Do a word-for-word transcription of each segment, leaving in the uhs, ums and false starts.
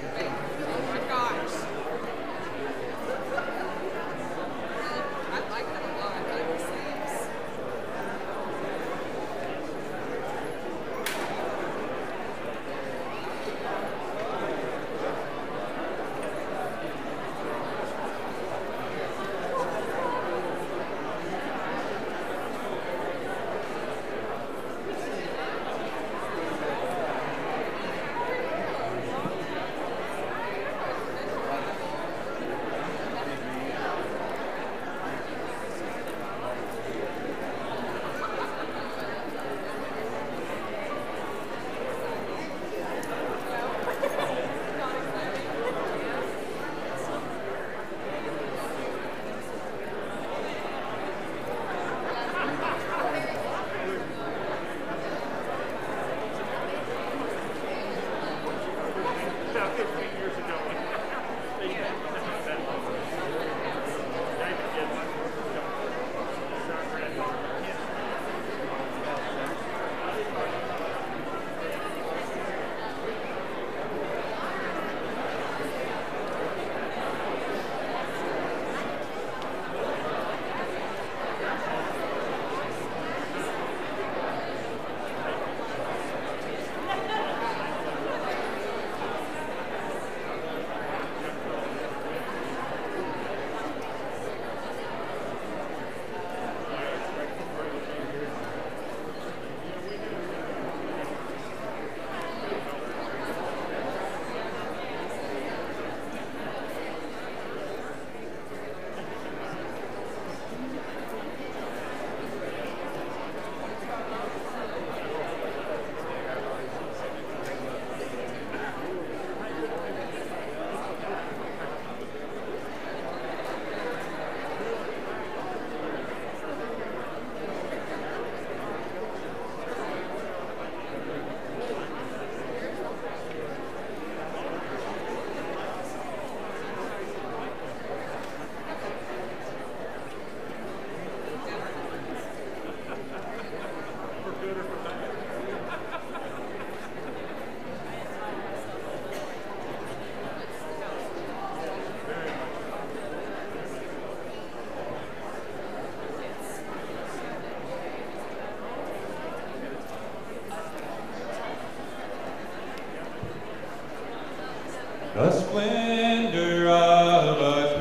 The splendor of a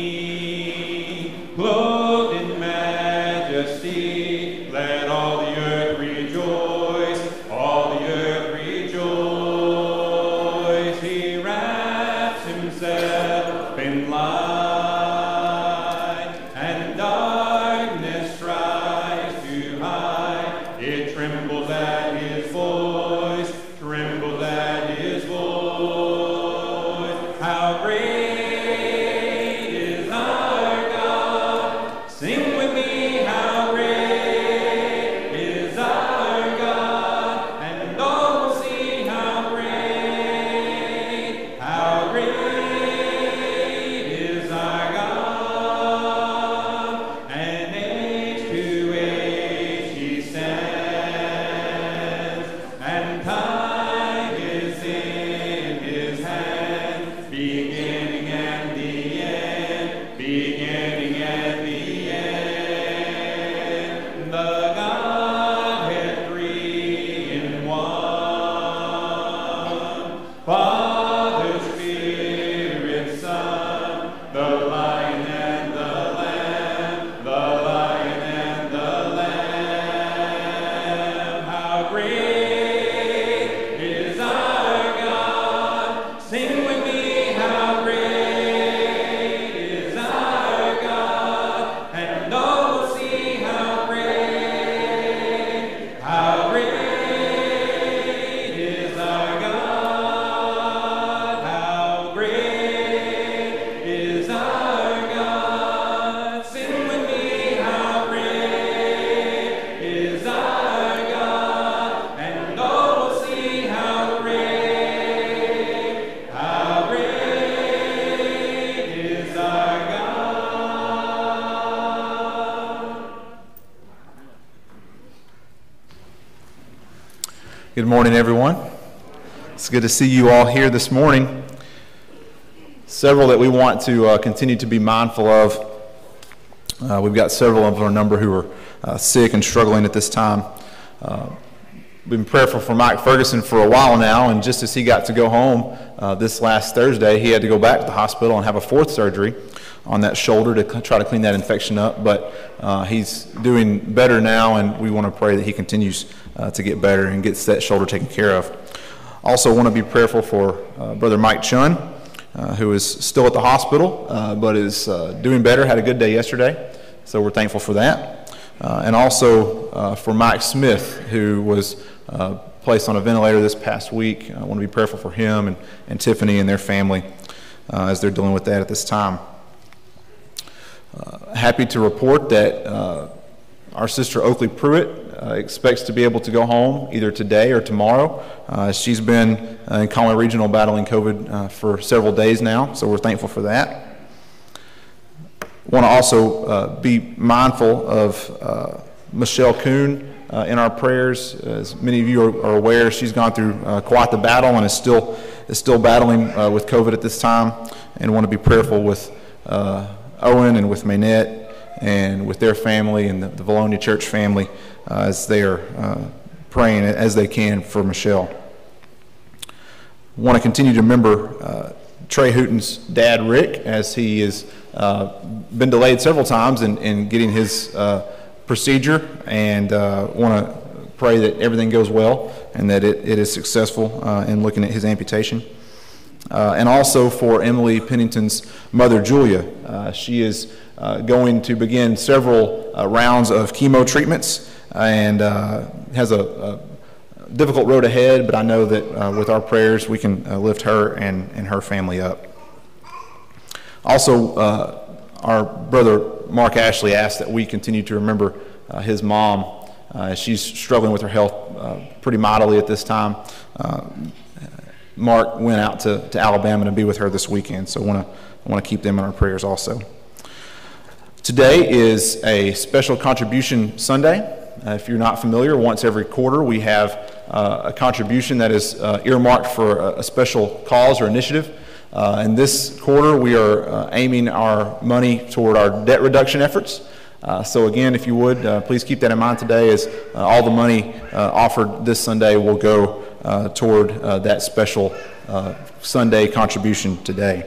king, clothed in majesty, let all the earth rejoice, all the earth rejoice. He wraps himself in light, and darkness tries to hide. It trembles at his voice, trembles at his voice. How great is our God? Sing with me, how great is our God? And all will see how great, how great is our God. And age to age he stands, and time is in his hand. Beginning and the end, beginning and the end. The Godhead three in one. Father, Spirit, Son, the Lion and the Lamb, the Lion and the Lamb. How great is our God? Sing with me. How great is our God, and all will see how great, how great is our God, how great is our God. Sing with me, how great is our God, and all will see how great, how great is our God. Good morning, everyone. It's good to see you all here this morning. several that we want to uh, continue to be mindful of. Uh, we've got several of our number who are uh, sick and struggling at this time. Uh, we've been prayerful for Mike Ferguson for a while now, and just as he got to go home uh, this last Thursday, he had to go back to the hospital and have a fourth surgery on that shoulder to try to clean that infection up. But uh, he's doing better now, and we want to pray that he continues uh, to get better and gets that shoulder taken care of. Also want to be prayerful for uh, Brother Mike Chun, uh, who is still at the hospital, uh, but is uh, doing better, had a good day yesterday, so we're thankful for that. Uh, and also uh, for Mike Smith, who was uh, placed on a ventilator this past week. I want to be prayerful for him and, and Tiffany and their family uh, as they're dealing with that at this time. Uh, happy to report that uh, our sister Oakley Pruitt uh, expects to be able to go home either today or tomorrow. Uh, she's been uh, in Conway Regional battling COVID uh, for several days now, so we're thankful for that. Want to also uh, be mindful of uh, Michelle Kuhn uh, in our prayers. As many of you are, are aware, she's gone through uh, quite the battle and is still is still battling uh, with COVID at this time, and want to be prayerful with uh, Owen and with Maynette and with their family and the, the Valonia Church family uh, as they are uh, praying as they can for Michelle. Want to continue to remember uh, Trey Hooten's dad, Rick, as he has uh, been delayed several times in, in getting his uh, procedure, and uh, want to pray that everything goes well and that it, it is successful uh, in looking at his amputation. Uh, and also for Emily Pennington's mother, Julia. Uh, she is uh, going to begin several uh, rounds of chemo treatments and uh, has a, a difficult road ahead, but I know that uh, with our prayers we can uh, lift her and, and her family up. Also, uh, our brother Mark Ashley asked that we continue to remember uh, his mom. Uh, she's struggling with her health uh, pretty mightily at this time. Uh, Mark went out to, to Alabama to be with her this weekend, so I want to I want to keep them in our prayers also. Today is a special contribution Sunday. Uh, if you're not familiar, once every quarter we have uh, a contribution that is uh, earmarked for a, a special cause or initiative. Uh, and this quarter we are uh, aiming our money toward our debt reduction efforts. Uh, so again, if you would, uh, please keep that in mind today, as uh, all the money uh, offered this Sunday will go uh, toward uh, that special uh, Sunday contribution today.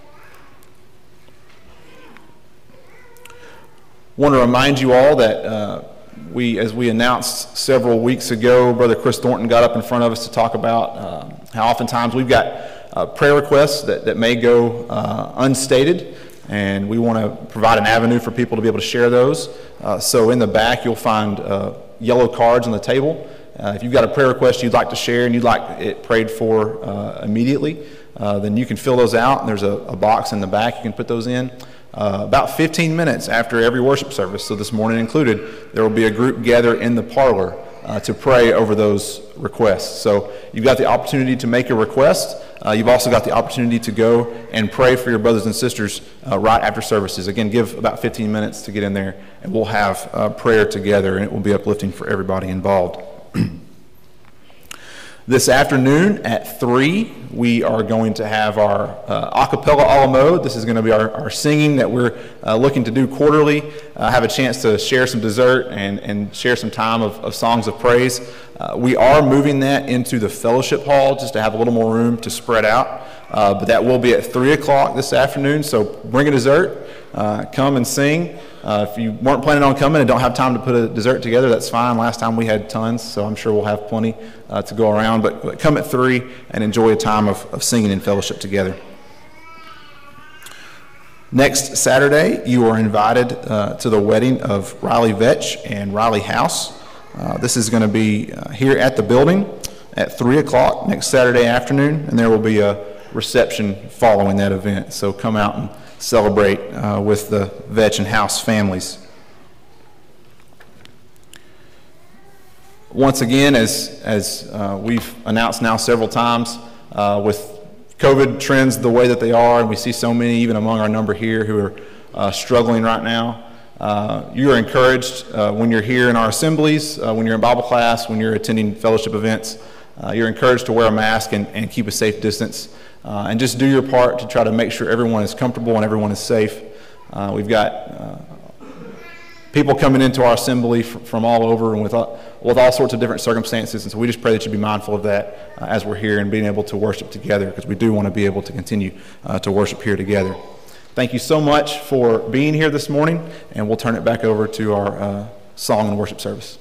Want to remind you all that uh, we, as we announced several weeks ago, Brother Chris Thornton got up in front of us to talk about uh, how oftentimes we've got uh, prayer requests that, that may go uh, unstated, and we want to provide an avenue for people to be able to share those. Uh, so in the back you'll find uh, yellow cards on the table. Uh, if you've got a prayer request you'd like to share and you'd like it prayed for uh, immediately, uh, then you can fill those out, and there's a, a box in the back you can put those in. Uh, about fifteen minutes after every worship service, so this morning included, there will be a group gather in the parlor uh, to pray over those requests. So you've got the opportunity to make a request. Uh, you've also got the opportunity to go and pray for your brothers and sisters uh, right after services. Again, give about fifteen minutes to get in there, and we'll have uh, prayer together, and it will be uplifting for everybody involved. This afternoon at three, we are going to have our uh, a cappella a la mode. This is going to be our, our singing that we're uh, looking to do quarterly. Uh, have a chance to share some dessert and, and share some time of, of songs of praise. Uh, we are moving that into the fellowship hall just to have a little more room to spread out. Uh, but that will be at three o'clock this afternoon, so bring a dessert, uh, come and sing. Uh, if you weren't planning on coming and don't have time to put a dessert together, that's fine. Last time we had tons, so I'm sure we'll have plenty uh, to go around. But, but come at three and enjoy a time of, of singing and fellowship together. Next Saturday, you are invited uh, to the wedding of Riley Vetch and Riley House. Uh, this is going to be uh, here at the building at three o'clock next Saturday afternoon, and there will be a reception following that event. So come out and celebrate uh, with the Vetch and House families. Once again, as, as uh, we've announced now several times, uh, with COVID trends the way that they are, and we see so many even among our number here who are uh, struggling right now, uh, you are encouraged uh, when you're here in our assemblies, uh, when you're in Bible class, when you're attending fellowship events, uh, you're encouraged to wear a mask and, and keep a safe distance. uh, and just do your part to try to make sure everyone is comfortable and everyone is safe. Uh, we've got uh, people coming into our assembly from, from all over and with all, with all sorts of different circumstances, and so we just pray that you be mindful of that uh, as we're here and being able to worship together, because we do want to be able to continue uh, to worship here together. Thank you so much for being here this morning, and we'll turn it back over to our uh, song and worship service.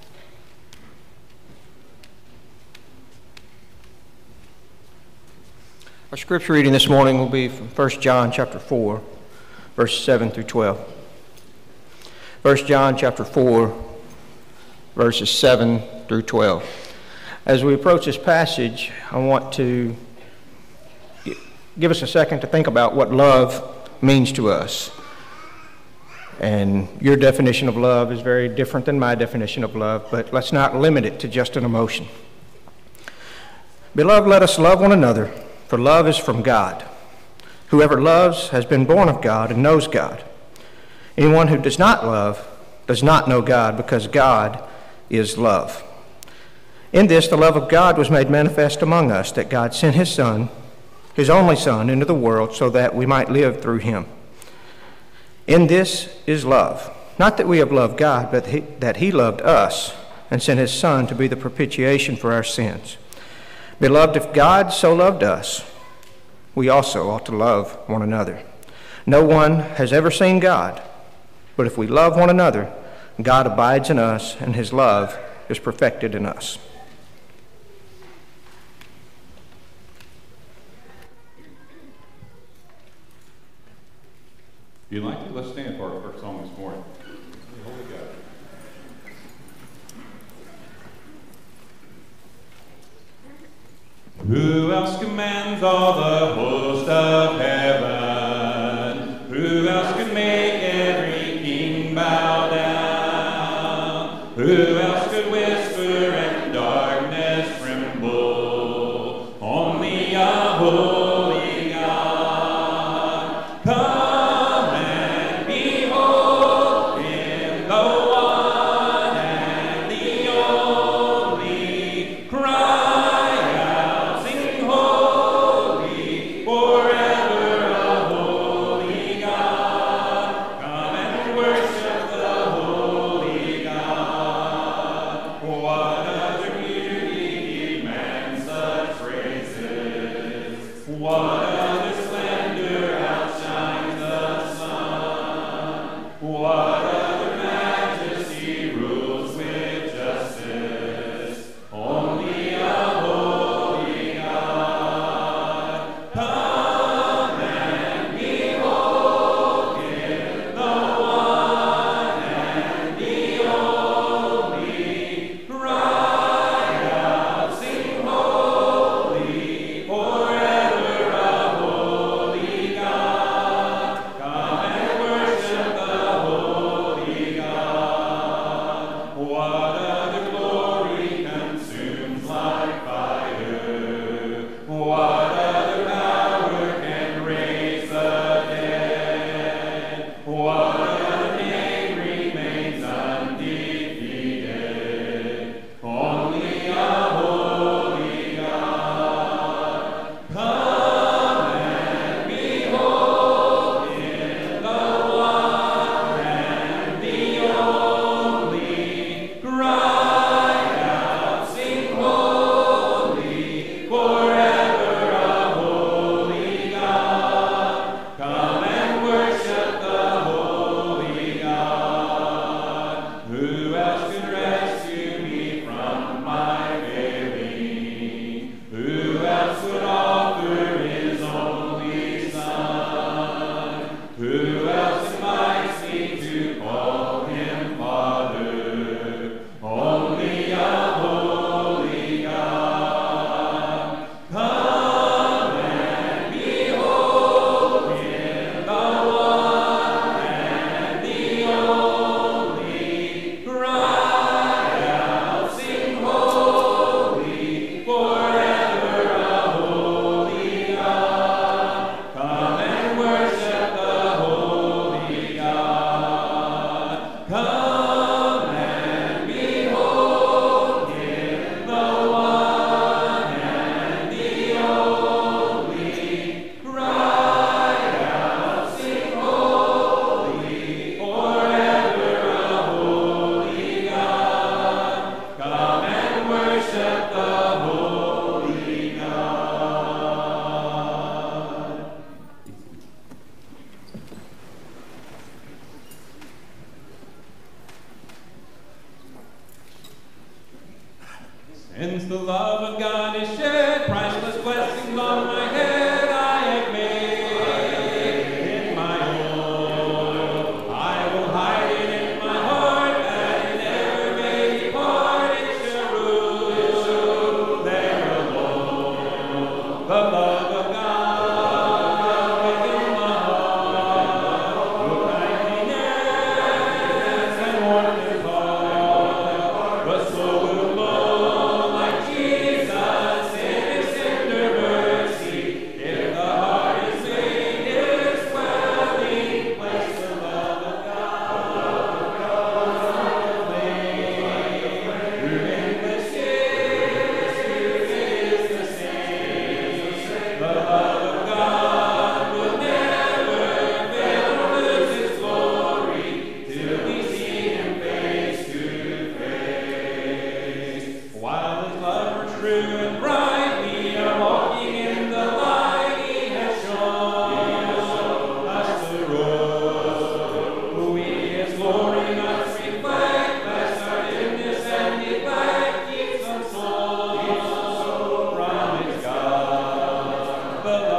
Our scripture reading this morning will be from First John chapter four, verses seven through twelve. First John chapter four, verses seven through twelve. As we approach this passage, I want to give us a second to think about what love means to us. And your definition of love is very different than my definition of love, but let's not limit it to just an emotion. Beloved, let us love one another, for love is from God. Whoever loves has been born of God and knows God. Anyone who does not love does not know God, because God is love. In this, the love of God was made manifest among us, that God sent his Son, his only Son, into the world so that we might live through him. In this is love, not that we have loved God, but he, that he loved us and sent his Son to be the propitiation for our sins. Beloved, if God so loved us, we also ought to love one another. No one has ever seen God, but if we love one another, God abides in us, and his love is perfected in us. If you'd like to, let's stand for our first song this morning. Holy God. Who else commands all the host of heaven? Who else could make every king bow down? Who else could whisper and darkness tremble? Only a holy God. Come. But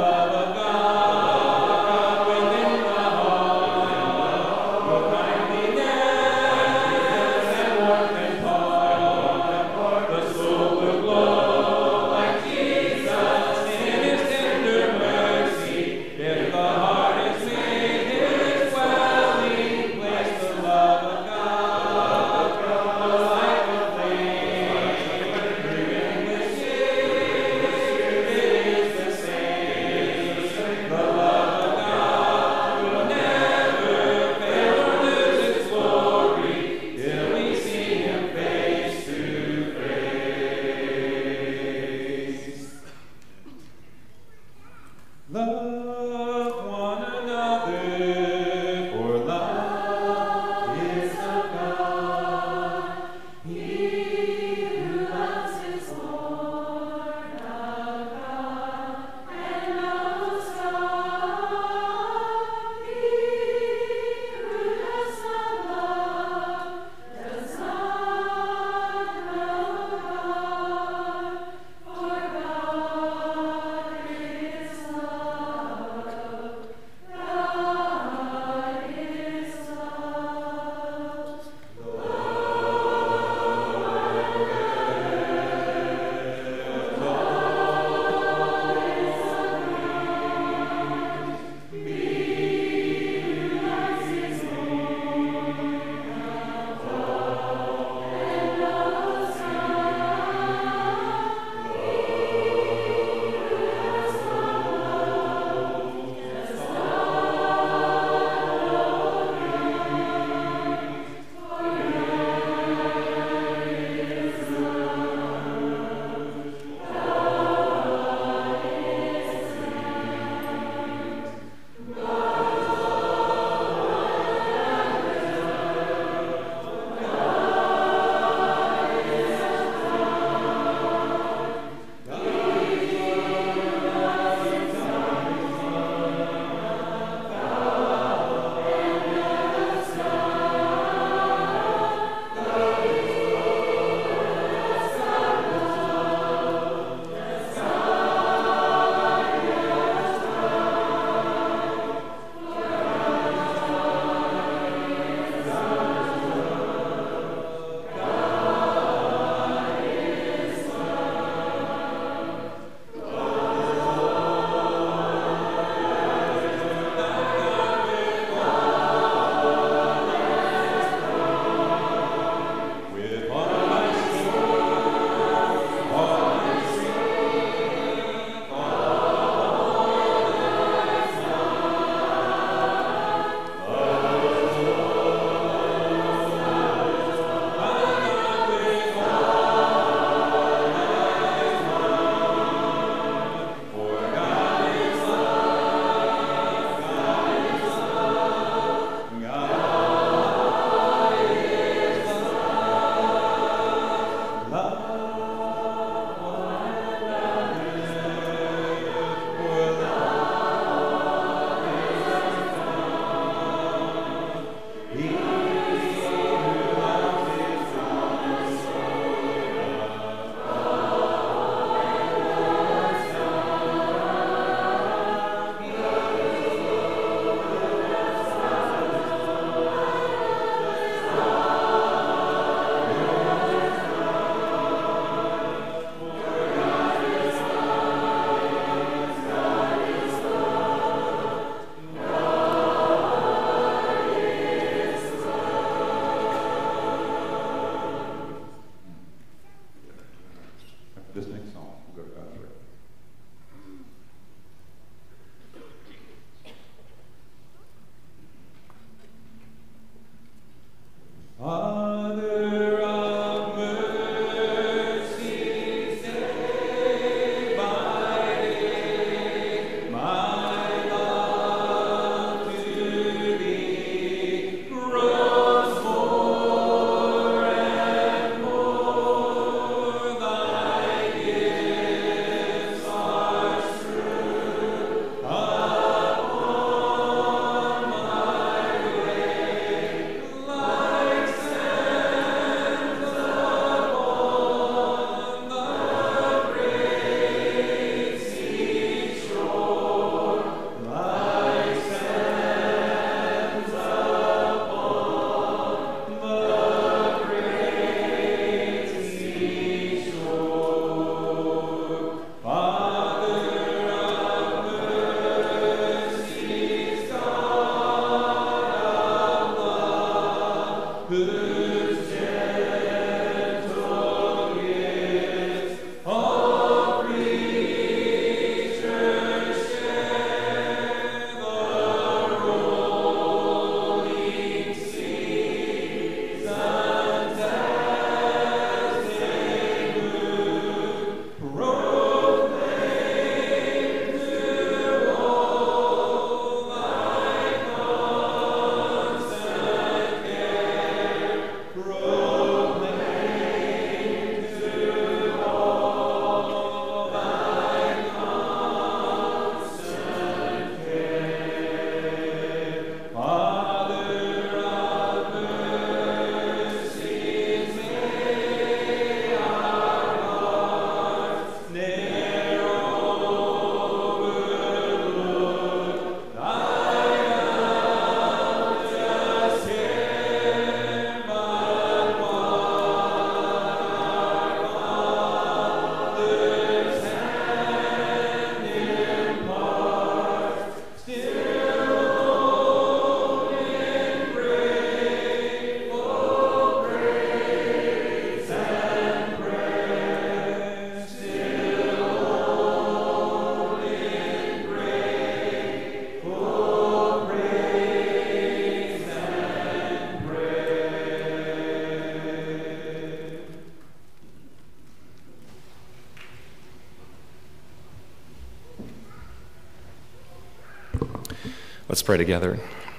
Let's pray together.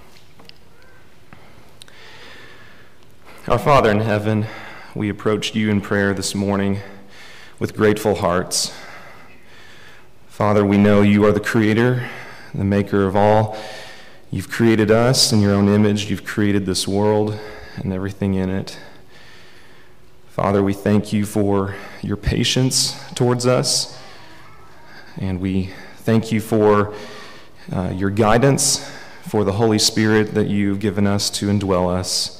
Our Father in heaven, we approached you in prayer this morning with grateful hearts. Father, we know you are the creator, the maker of all. You've created us in your own image. You've created this world and everything in it. Father, we thank you for your patience towards us, and we thank you for uh, your guidance, for the Holy Spirit that you've given us to indwell us.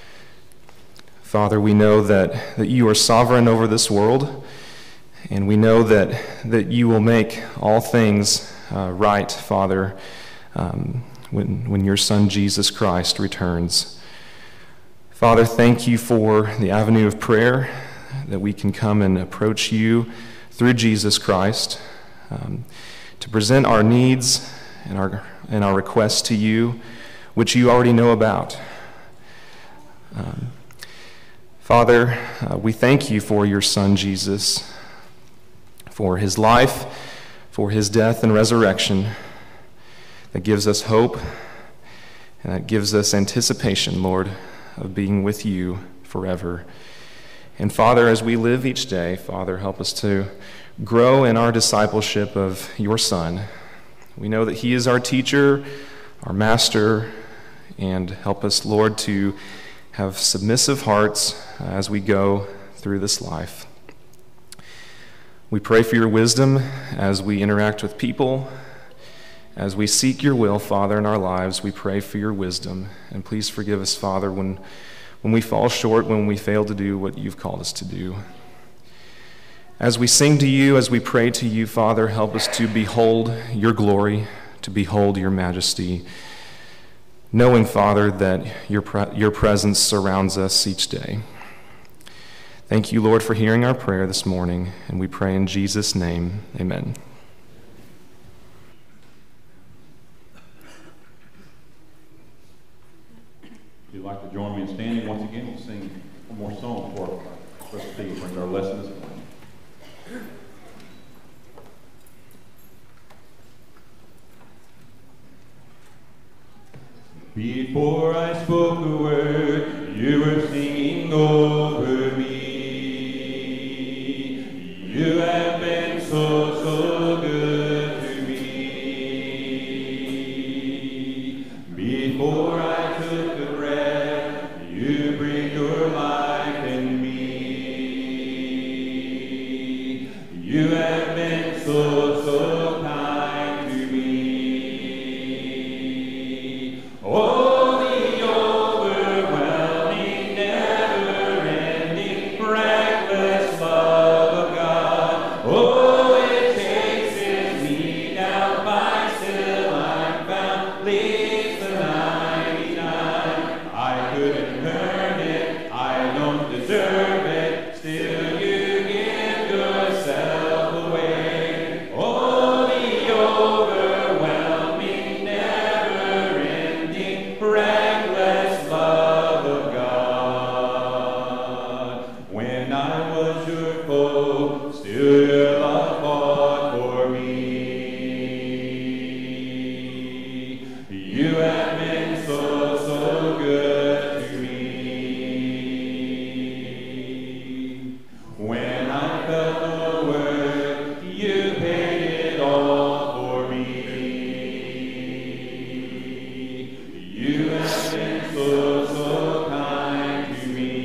Father, we know that, that you are sovereign over this world, and we know that, that you will make all things uh, right, Father, um, when, when your Son Jesus Christ returns. Father, thank you for the avenue of prayer, that we can come and approach you through Jesus Christ, um, to present our needs and our, and our requests to you, which you already know about. Um, Father, uh, we thank you for your Son, Jesus, for his life, for his death and resurrection that gives us hope and that gives us anticipation, Lord, of being with you forever. And Father, as we live each day, Father, help us to grow in our discipleship of your Son. We know that he is our teacher, our master, and help us, Lord, to have submissive hearts as we go through this life. We pray for your wisdom as we interact with people. As we seek your will, Father, in our lives, we pray for your wisdom. And please forgive us, Father, when, when we fall short, when we fail to do what you've called us to do. As we sing to you, as we pray to you, Father, help us to behold your glory, to behold your majesty, knowing, Father, that your, pre- your presence surrounds us each day. Thank you, Lord, for hearing our prayer this morning, and we pray in Jesus' name, amen. If you'd like to join me in standing once again, we'll sing one more song before Brother Steve brings our lesson this morning. Before I spoke a word, you were singing over me. You have been so, so good to me. Before I took a breath, you breathed your life in me. You have been so, so kind to me. Oh, the overwhelming, never-ending, reckless love of God. Oh, it chases me down, finds till I'm found, leaves the ninety-nine. I couldn't earn it, I don't deserve it, still you give yourself away. Oh, the overwhelming, never-ending, reckless love of God. When I was your foe, still your love fought for me. You have been so, so good to me. When I felt no worth, you paid it all for me. You have been so, so kind to me.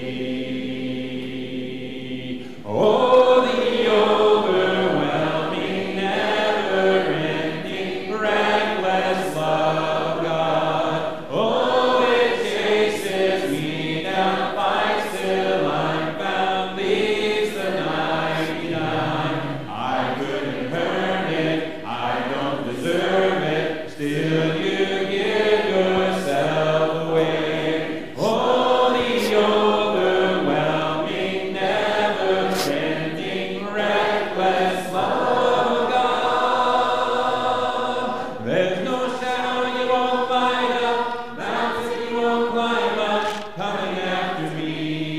Oh, the overwhelming, never-ending, reckless love of God. Oh, it chases me down, fights till I'm found, leaves the ninety-nine. I couldn't earn it, I don't deserve it, still you give yourself away. Oh, the overwhelming, never-ending, reckless love of God. There's no shadow you won't light up, mountain you won't climb up, coming after me.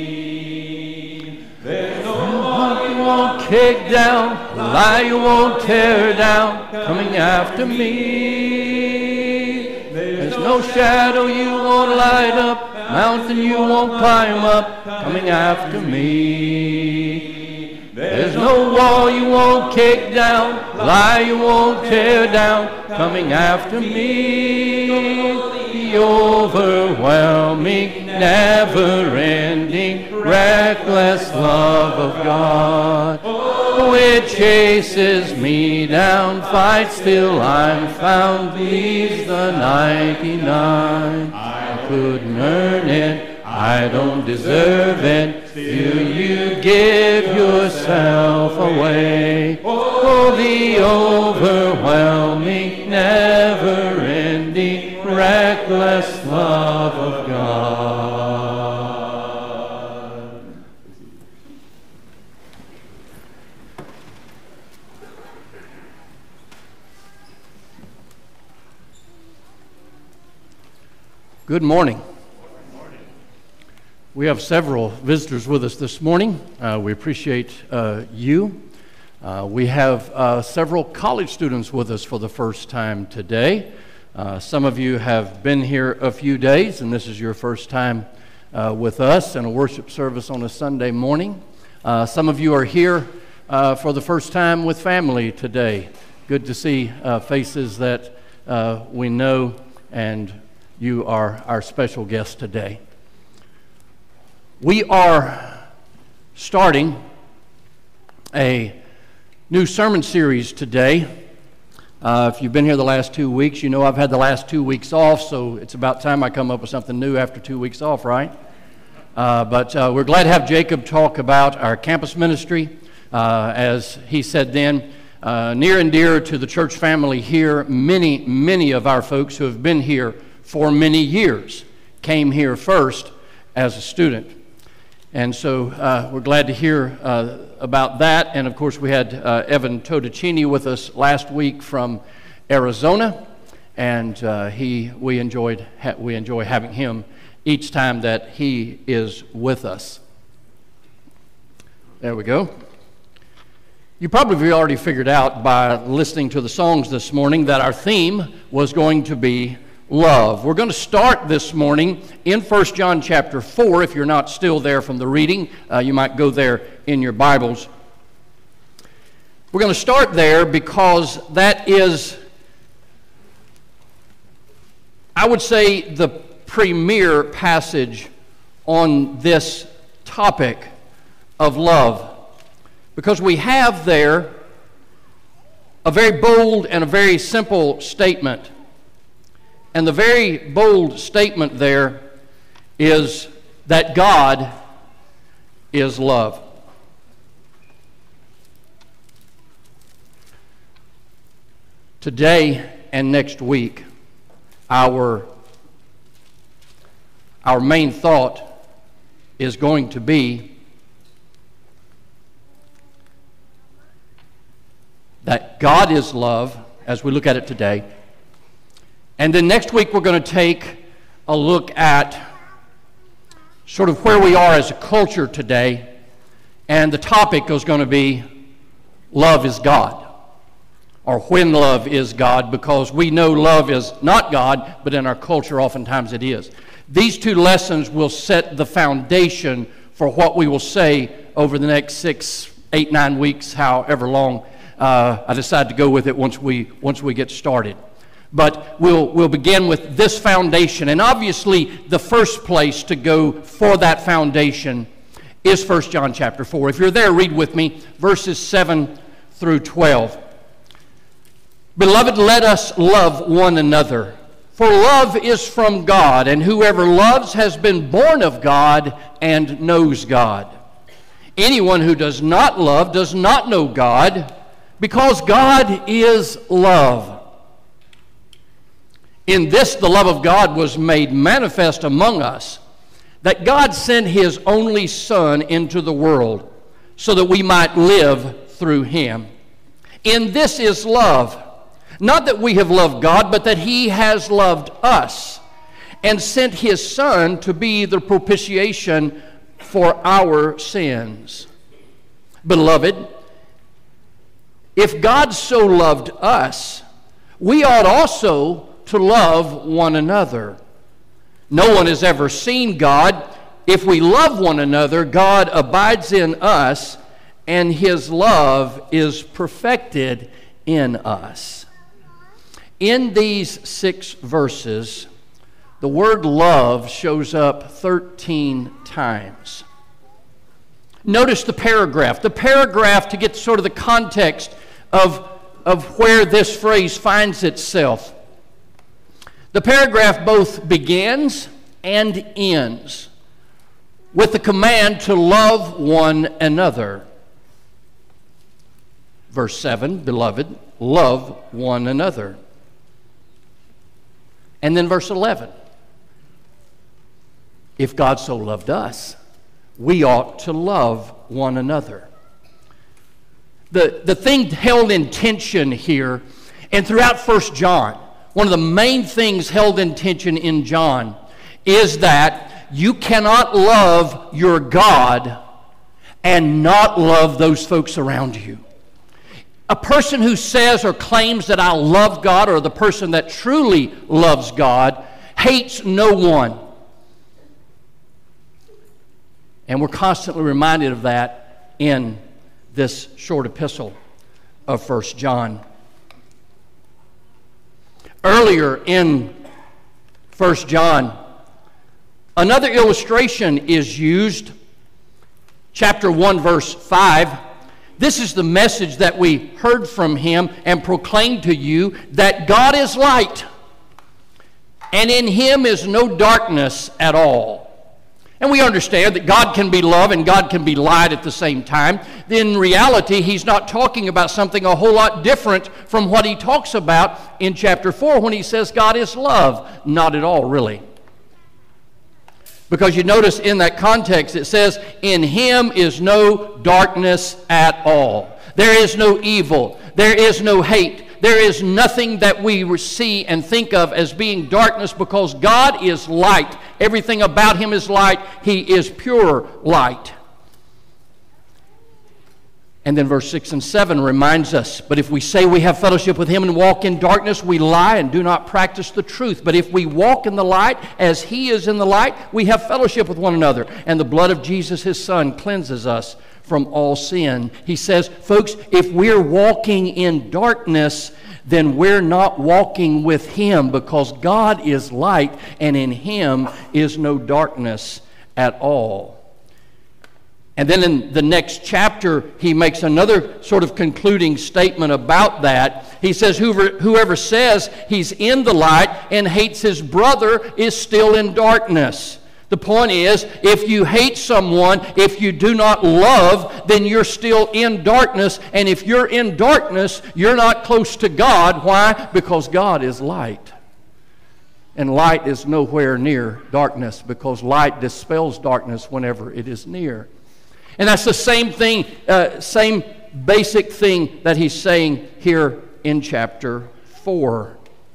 There's no wall you won't Kick down, the lie you won't tear down, coming after me. There's no shadow you won't light up, mountain you won't climb up, coming after me. There's no wall you won't kick down, lie you won't tear down, coming after me. The overwhelming, never-ending, reckless love of God. Oh, it chases me down, fights till I'm found, leaves the ninety-nine. I couldn't earn it, I don't deserve it, till you give yourself away. Oh, the overwhelming, never-ending, reckless love of God. Good morning. We have several visitors with us this morning. Uh, we appreciate uh, you. Uh, we have uh, several college students with us for the first time today. Uh, some of you have been here a few days, and this is your first time uh, with us in a worship service on a Sunday morning. Uh, some of you are here uh, for the first time with family today. Good to see uh, faces that uh, we know, and you are our special guest today. We are starting a new sermon series today. Uh, if you've been here the last two weeks, you know I've had the last two weeks off, so it's about time I come up with something new after two weeks off, right? Uh, but uh, we're glad to have Jacob talk about our campus ministry. Uh, as he said then, uh, near and dear to the church family here, many, many of our folks who have been here for many years came here first as a student. And so uh, we're glad to hear uh, about that. And of course, we had uh, Evan Todicini with us last week from Arizona, and uh, he we enjoyed ha- we enjoy having him each time that he is with us. There we go. You probably already figured out by listening to the songs this morning that our theme was going to be love. We're going to start this morning in First John chapter four. If you're not still there from the reading, uh, you might go there in your Bibles. We're going to start there because that is, I would say, the premier passage on this topic of love. Because we have there a very bold and a very simple statement. And the very bold statement there is that God is love. Today and next week, our, our main thought is going to be that God is love, as we look at it today. And then next week we're going to take a look at sort of where we are as a culture today. And the topic is going to be love is God, or when love is God, because we know love is not God, but in our culture oftentimes it is. These two lessons will set the foundation for what we will say over the next six, eight, nine weeks, however long uh, I decide to go with it once we once we get started. But we'll, we'll begin with this foundation. And obviously, the first place to go for that foundation is First John chapter four. If you're there, read with me verses seven through twelve. Beloved, let us love one another, for love is from God, and whoever loves has been born of God and knows God. Anyone who does not love does not know God, because God is love. In this, the love of God was made manifest among us, that God sent His only Son into the world so that we might live through Him. In this is love, not that we have loved God, but that He has loved us and sent His Son to be the propitiation for our sins. Beloved, if God so loved us, we ought also to love one another. No one has ever seen God. If we love one another, God abides in us, and his love is perfected in us. In these six verses, the word love shows up thirteen times. Notice the paragraph. The paragraph, to get sort of the context of, of where this phrase finds itself. The paragraph both begins and ends with the command to love one another. Verse seven, beloved, love one another. And then verse eleven, if God so loved us, we ought to love one another. The, the thing held in tension here, and throughout First John, one of the main things held in tension in John is that you cannot love your God and not love those folks around you. A person who says or claims that I love God, or the person that truly loves God, hates no one. And we're constantly reminded of that in this short epistle of First John. Earlier in First John, another illustration is used. Chapter one, verse five. This is the message that we heard from him and proclaimed to you, that God is light, and in him is no darkness at all. And we understand that God can be love and God can be light at the same time. In reality, he's not talking about something a whole lot different from what he talks about in chapter four when he says God is love. Not at all, really. Because you notice in that context it says, in him is no darkness at all. There is no evil. There is no hate. There is nothing that we see and think of as being darkness, because God is light. Everything about him is light. He is pure light. And then verse six and seven reminds us, but if we say we have fellowship with him and walk in darkness, we lie and do not practice the truth. But if we walk in the light as he is in the light, we have fellowship with one another. And the blood of Jesus, his son, cleanses us from all sin. He says, folks, if we're walking in darkness, then we're not walking with him, because God is light and in him is no darkness at all. And then in the next chapter, he makes another sort of concluding statement about that. He says, whoever, whoever says he's in the light and hates his brother is still in darkness. The point is, if you hate someone, if you do not love, then you're still in darkness. And if you're in darkness, you're not close to God. Why? Because God is light. And light is nowhere near darkness, because light dispels darkness whenever it is near. And that's the same thing, uh, same basic thing that he's saying here in chapter four.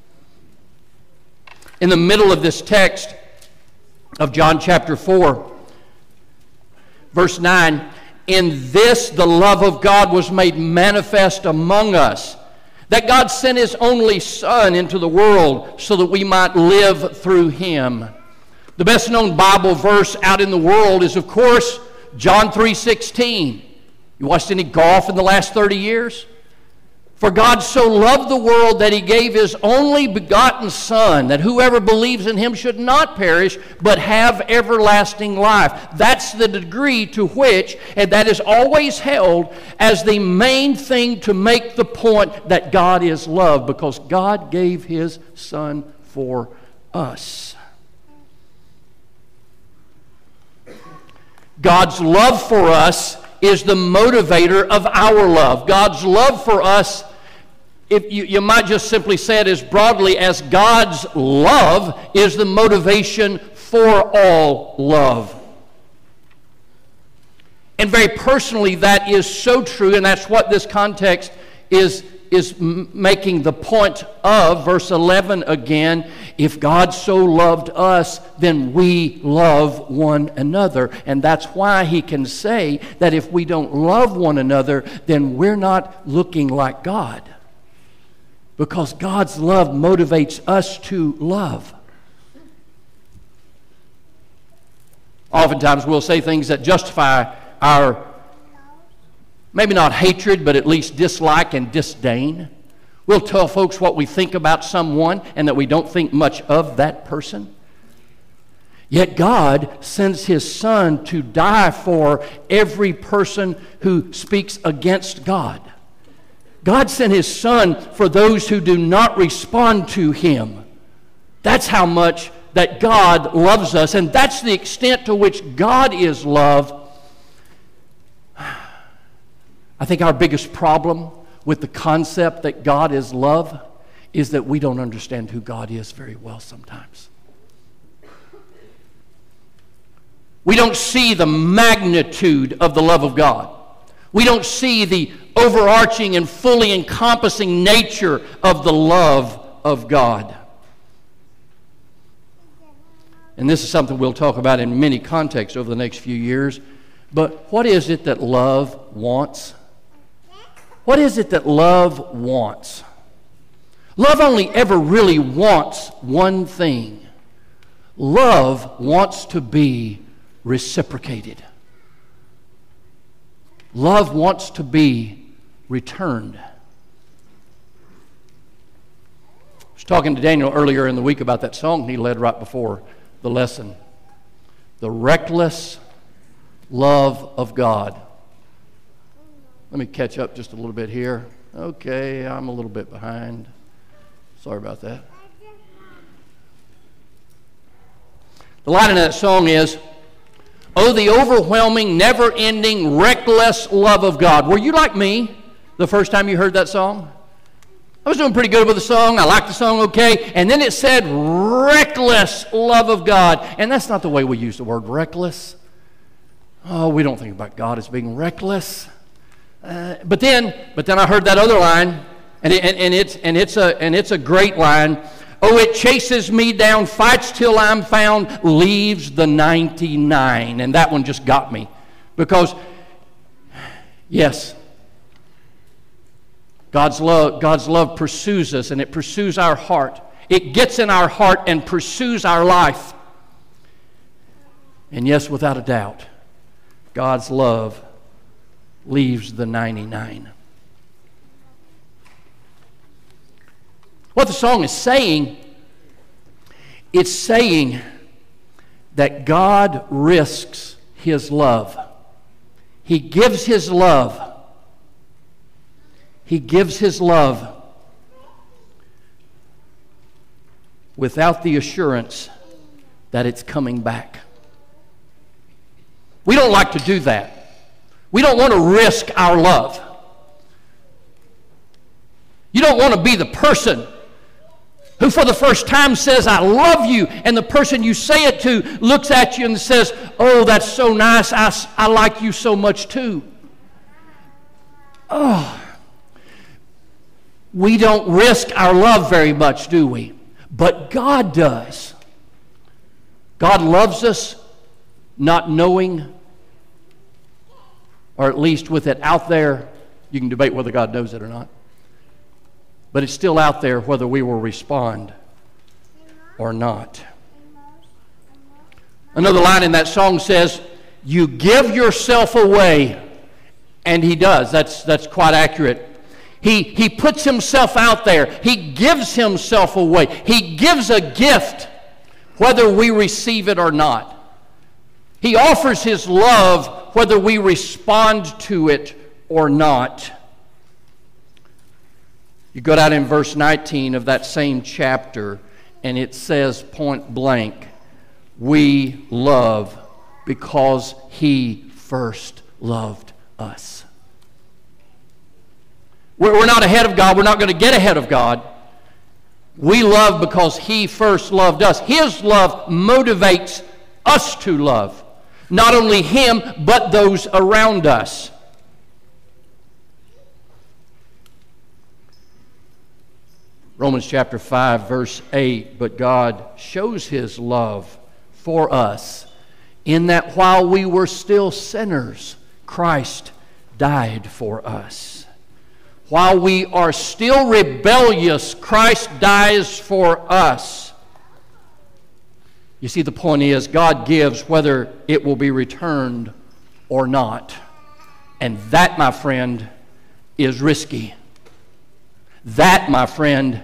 In the middle of this text of John chapter four, verse nine, in this the love of God was made manifest among us, that God sent his only Son into the world so that we might live through him. The best known Bible verse out in the world is, of course, John three sixteen. You watched any golf in the last thirty years? For God so loved the world that he gave his only begotten Son, that whoever believes in him should not perish, but have everlasting life. That's the degree to which, and that is always held as the main thing to make the point that God is love, because God gave his Son for us. God's love for us is the motivator of our love. God's love for us, if you, you might just simply say it as broadly as God's love is the motivation for all love. And very personally, that is so true, and that's what this context is, is making the point of. Verse eleven again, if God so loved us, then we love one another. And that's why he can say that if we don't love one another, then we're not looking like God. because God's love motivates us to love. Oftentimes we'll say things that justify our, maybe not hatred, but at least dislike and disdain. We'll tell folks what we think about someone and that we don't think much of that person. Yet God sends His Son to die for every person who speaks against God. God sent His Son for those who do not respond to Him. That's how much that God loves us, and that's the extent to which God is love. I think our biggest problem with the concept that God is love is that we don't understand who God is very well sometimes. We don't see the magnitude of the love of God. We don't see the overarching and fully encompassing nature of the love of God. And this is something we'll talk about in many contexts over the next few years. But what is it that love wants? What is it that love wants? Love only ever really wants one thing. Love wants to be reciprocated. Love wants to be returned. I was talking to Daniel earlier in the week about that song he led right before the lesson. The reckless love of God. Let me catch up just a little bit here. Okay, I'm a little bit behind. Sorry about that. The line in that song is, "Oh, the overwhelming, never-ending, reckless love of God." Were you like me the first time you heard that song? I was doing pretty good with the song. I liked the song okay. And then it said, reckless love of God. And that's not the way we use the word reckless. Oh, we don't think about God as being reckless. Uh, but then, but then I heard that other line, and, it, and, and, it's, and, it's a, and it's a great line. "Oh, it chases me down, fights till I'm found, leaves the ninety-nine." And that one just got me. Because, yes, God's love, God's love pursues us, and it pursues our heart. It gets in our heart and pursues our life. And yes, without a doubt, God's love leaves the ninety-nine. What the song is saying, it's saying that God risks His love. He gives His love. He gives His love without the assurance that it's coming back. We don't like to do that. We don't want to risk our love. You don't want to be the person who for the first time says, "I love you," and the person you say it to looks at you and says, "Oh, that's so nice. I, I like you so much too." Oh, we don't risk our love very much, do we? But God does. God loves us not knowing, or at least with it out there. You can debate whether God knows it or not. But it's still out there whether we will respond or not. Another line in that song says, "You give yourself away." And He does. That's, that's quite accurate. He, he puts Himself out there. He gives Himself away. He gives a gift whether we receive it or not. He offers His love whether we respond to it or not. You go down in verse nineteen of that same chapter, and it says point blank, "We love because He first loved us." We're not ahead of God. We're not going to get ahead of God. We love because He first loved us. His love motivates us to love. Not only Him, but those around us. Romans chapter five, verse eight, "But God shows His love for us in that while we were still sinners, Christ died for us." While we are still rebellious, Christ dies for us. You see, the point is, God gives whether it will be returned or not. And that, my friend, is risky. That, my friend,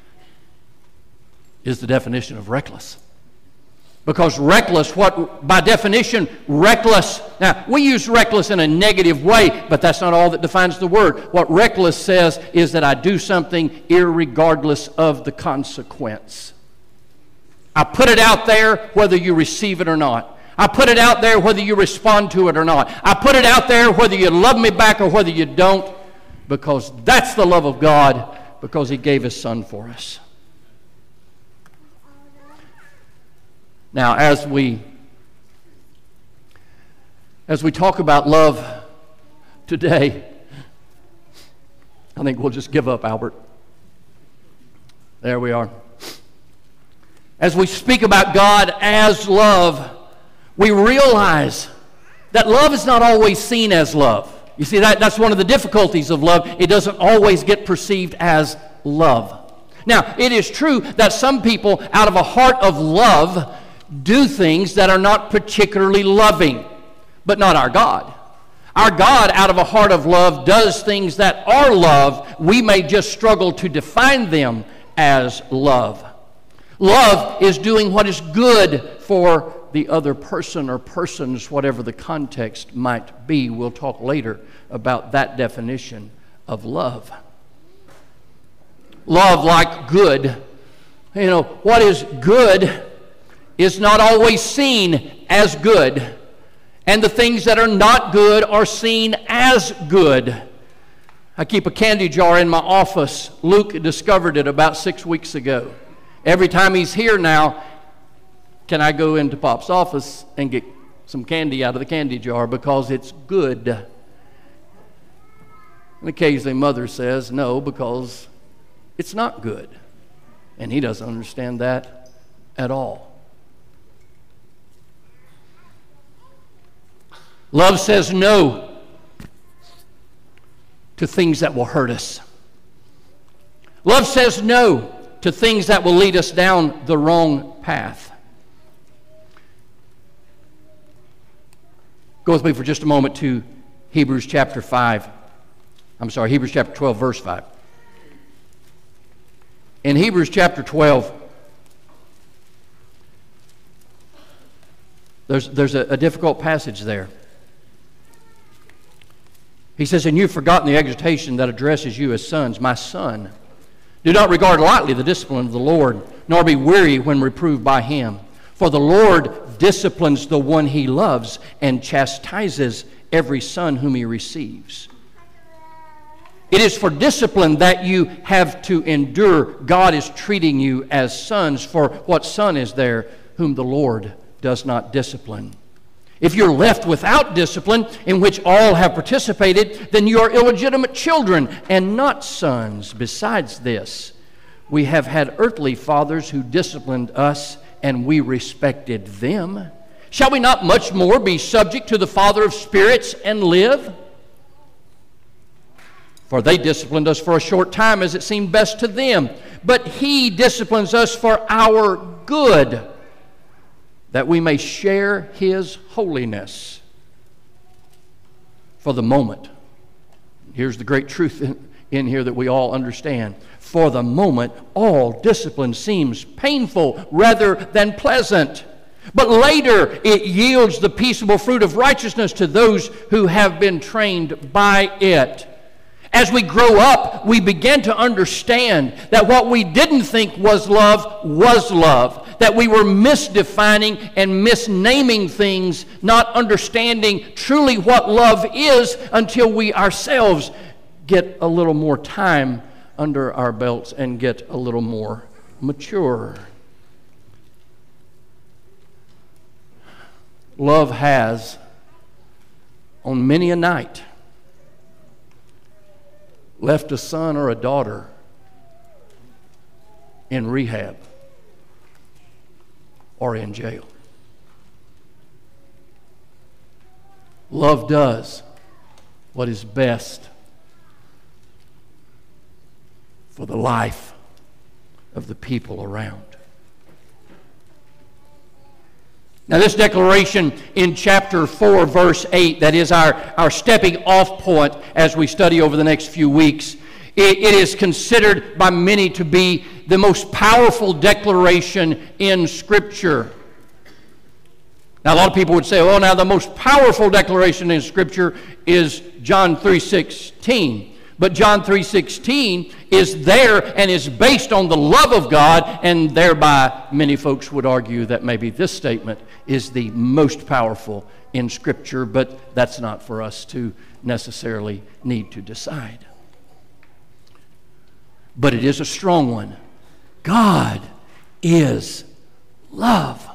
is the definition of reckless. Because reckless, what by definition, reckless, now we use reckless in a negative way, but that's not all that defines the word. What reckless says is that I do something irregardless of the consequence. I put it out there whether you receive it or not. I put it out there whether you respond to it or not. I put it out there whether you love me back or whether you don't, because that's the love of God, because He gave His Son for us. Now, as we as we talk about love today, I think we'll just give up, Albert. There we are. As we speak about God as love, we realize that love is not always seen as love. You see, that, that's one of the difficulties of love. It doesn't always get perceived as love. Now, it is true that some people, out of a heart of love, do things that are not particularly loving, but not our God. Our God, out of a heart of love, does things that are love. We may just struggle to define them as love. Love is doing what is good for the other person or persons, whatever the context might be. We'll talk later about that definition of love. Love, like good, you know, what is good is not always seen as good, and the things that are not good are seen as good. I keep a candy jar in my office. Luke discovered it about six weeks ago. Every time he's here now, can I go into Pop's office and get some candy out of the candy jar because it's good? And occasionally Mother says no because it's not good. And he doesn't understand that at all. Love says no to things that will hurt us. Love says no to things that will lead us down the wrong path. Go with me for just a moment to Hebrews chapter five. I'm sorry, Hebrews chapter twelve, verse five. In Hebrews chapter twelve, there's, there's a, a difficult passage there. He says, "And you've forgotten the exhortation that addresses you as sons. My son, do not regard lightly the discipline of the Lord, nor be weary when reproved by Him. For the Lord disciplines the one He loves and chastises every son whom He receives." It is for discipline that you have to endure. God is treating you as sons, for what son is there whom the Lord does not discipline? If you're left without discipline, in which all have participated, then you are illegitimate children and not sons. Besides this, we have had earthly fathers who disciplined us, and we respected them. Shall we not much more be subject to the Father of spirits and live? For they disciplined us for a short time as it seemed best to them, but He disciplines us for our good, that we may share His holiness. For the moment, here's the great truth in, in here that we all understand. For the moment, all discipline seems painful rather than pleasant. But later, it yields the peaceable fruit of righteousness to those who have been trained by it. As we grow up, we begin to understand that what we didn't think was love was love. That we were misdefining and misnaming things, not understanding truly what love is until we ourselves get a little more time under our belts and get a little more mature. Love has, on many a night, left a son or a daughter in rehab or in jail. Love does what is best for the life of the people around. Now, this declaration in chapter four, verse eight, that is our, our stepping off point as we study over the next few weeks, it, it is considered by many to be the most powerful declaration in Scripture. Now, a lot of people would say, well, now the most powerful declaration in Scripture is John three sixteen. But John three sixteen is there and is based on the love of God, and thereby many folks would argue that maybe this statement is the most powerful in Scripture, but that's not for us to necessarily need to decide. But it is a strong one. God is love.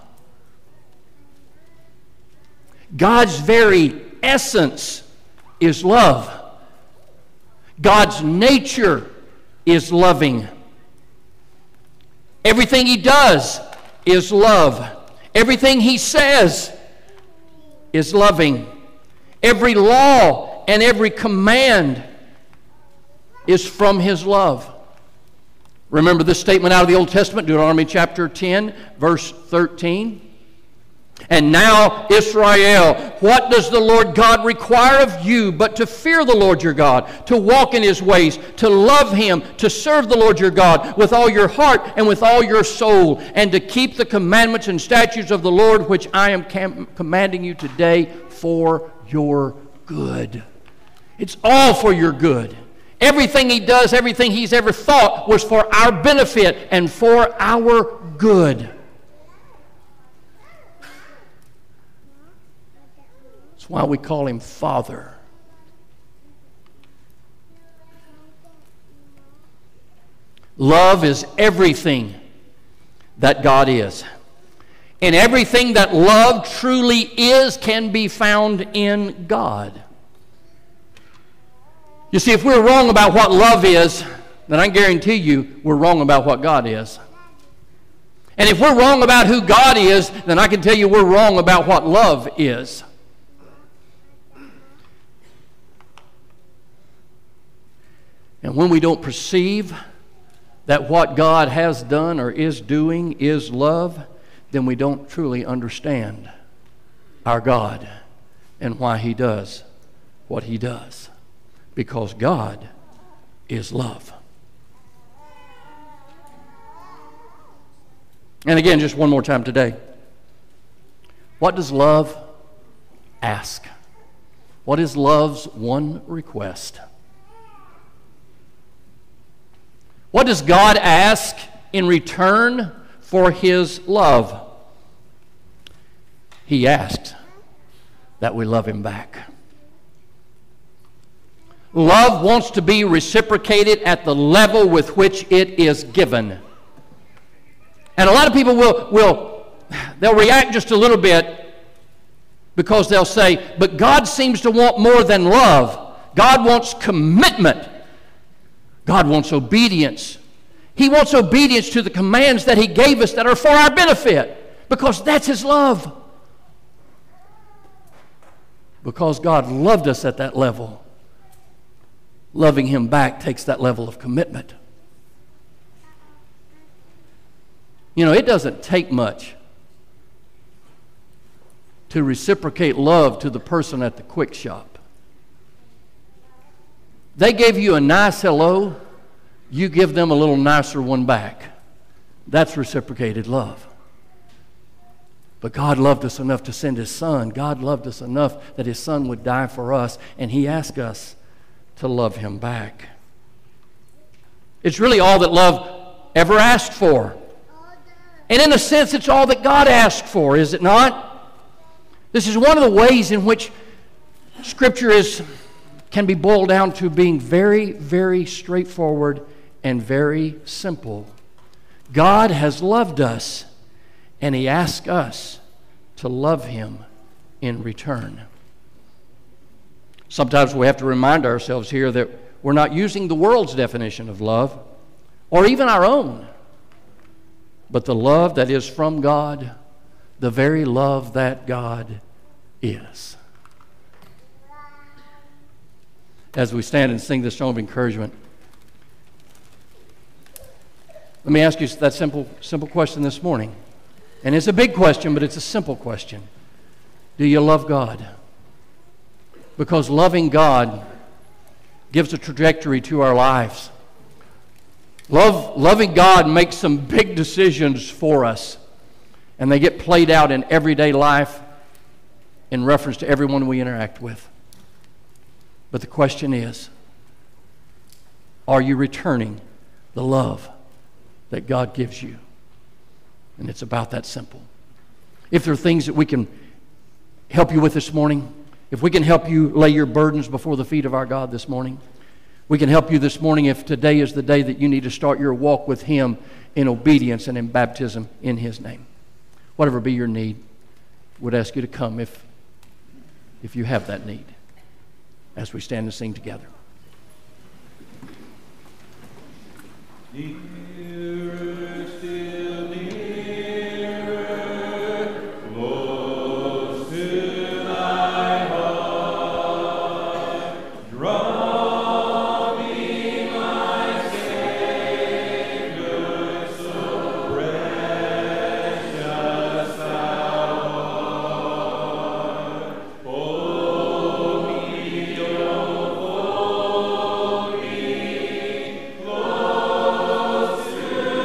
God's very essence is love. God's nature is loving. Everything He does is love. Everything He says is loving. Every law and every command is from His love. Remember this statement out of the Old Testament, Deuteronomy chapter ten, verse thirteen. And now, Israel, what does the Lord God require of you but to fear the Lord your God, to walk in His ways, to love Him, to serve the Lord your God with all your heart and with all your soul, and to keep the commandments and statutes of the Lord which I am com- commanding you today for your good. It's all for your good. Everything He does, everything He's ever thought was for our benefit and for our good. Why we call Him Father. Love is everything that God is. And everything that love truly is can be found in God. You see, if we're wrong about what love is, then I guarantee you we're wrong about what God is. And if we're wrong about who God is, then I can tell you we're wrong about what love is. And when we don't perceive that what God has done or is doing is love, then we don't truly understand our God and why He does what He does. Because God is love. And again, just one more time today. What does love ask? What is love's one request? What does God ask in return for His love? He asks that we love Him back. Love wants to be reciprocated at the level with which it is given. And a lot of people will, will they'll react just a little bit because they'll say, but God seems to want more than love. God wants commitment. God wants obedience. He wants obedience to the commands that He gave us that are for our benefit, because that's His love. Because God loved us at that level, loving Him back takes that level of commitment. You know, it doesn't take much to reciprocate love to the person at the quick shop. They gave you a nice hello, you give them a little nicer one back. That's reciprocated love. But God loved us enough to send His Son. God loved us enough that His Son would die for us, and He asked us to love Him back. It's really all that love ever asked for. And in a sense, it's all that God asked for, is it not? This is one of the ways in which Scripture is can be boiled down to being very, very straightforward and very simple. God has loved us, and He asks us to love Him in return. Sometimes we have to remind ourselves here that we're not using the world's definition of love, or even our own, but the love that is from God, the very love that God is. As we stand and sing this song of encouragement, Let me ask you that simple, simple question this morning. And it's a big question, but it's a simple question. Do you love God? Because loving God gives a trajectory to our lives. Love, loving God makes some big decisions for us, and they get played out in everyday life in reference to everyone we interact with. But the question is, are you returning the love that God gives you? And it's about that simple. If there are things that we can help you with this morning, if we can help you lay your burdens before the feet of our God this morning, we can help you this morning if today is the day that you need to start your walk with Him in obedience and in baptism in His name. Whatever be your need, would ask you to come if, if you have that need, as we stand and sing together. Nearer, still nearer, close to thy heart, draw me, my Savior, so precious thou art. Hold me, oh, hold me, close to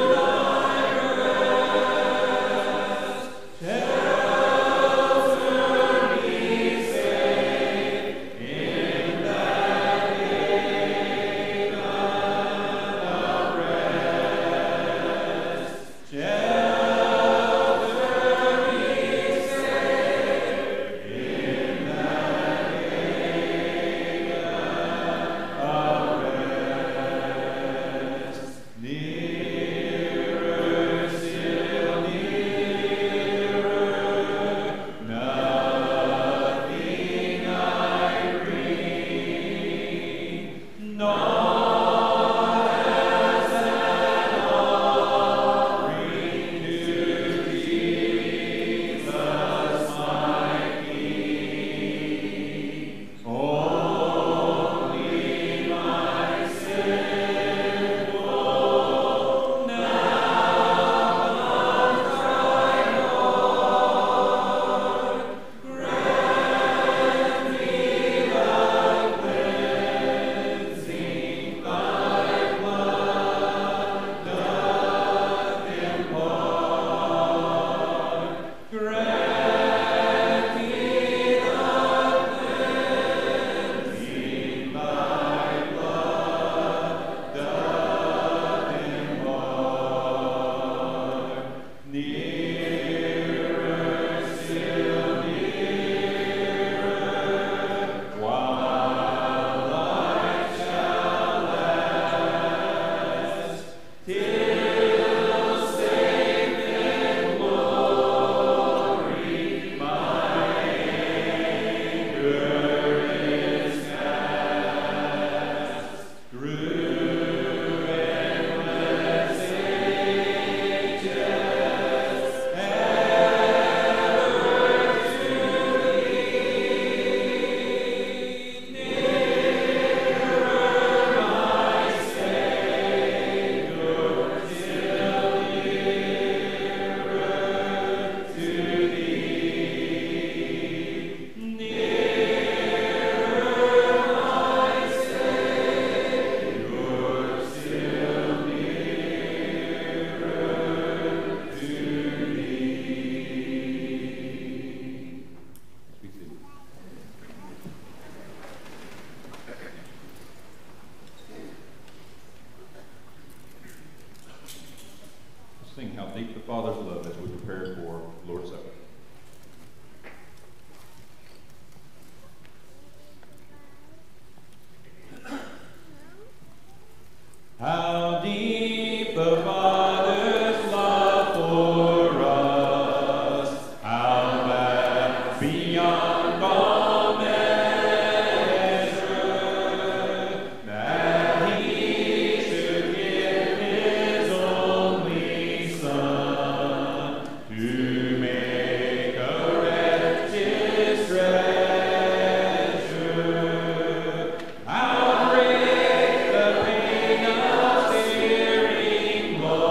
Sing How Deep the Father's Love as we prepare for Lord's Supper. How deep the Father's love for us, how vast beyond all measure, that He should give His only Son to make a wretched treasure. How great the pain of hearing, Lord.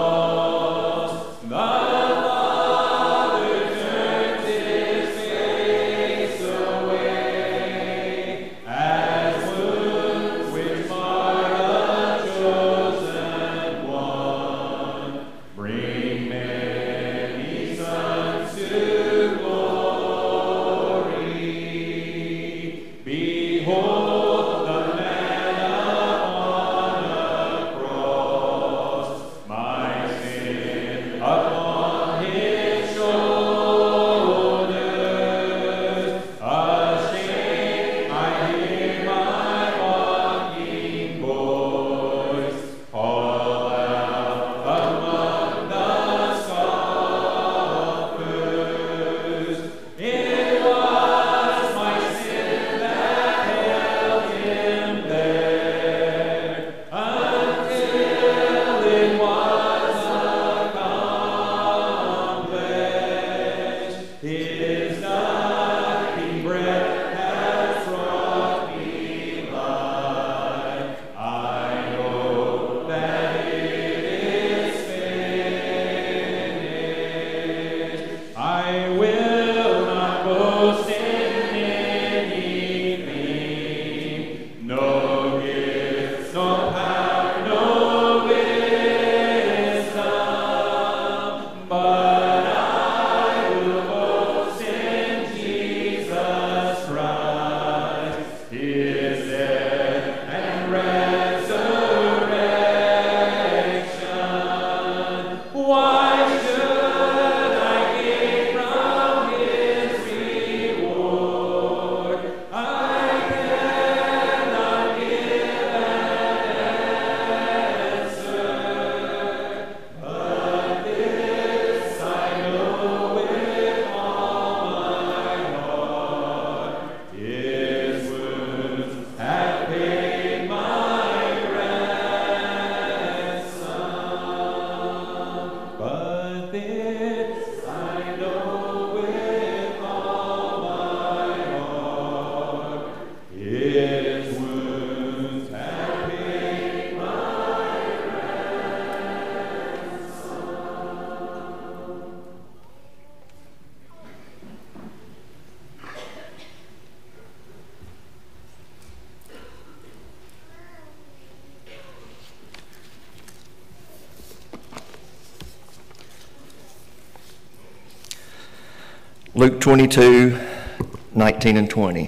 Luke twenty-two, nineteen and twenty.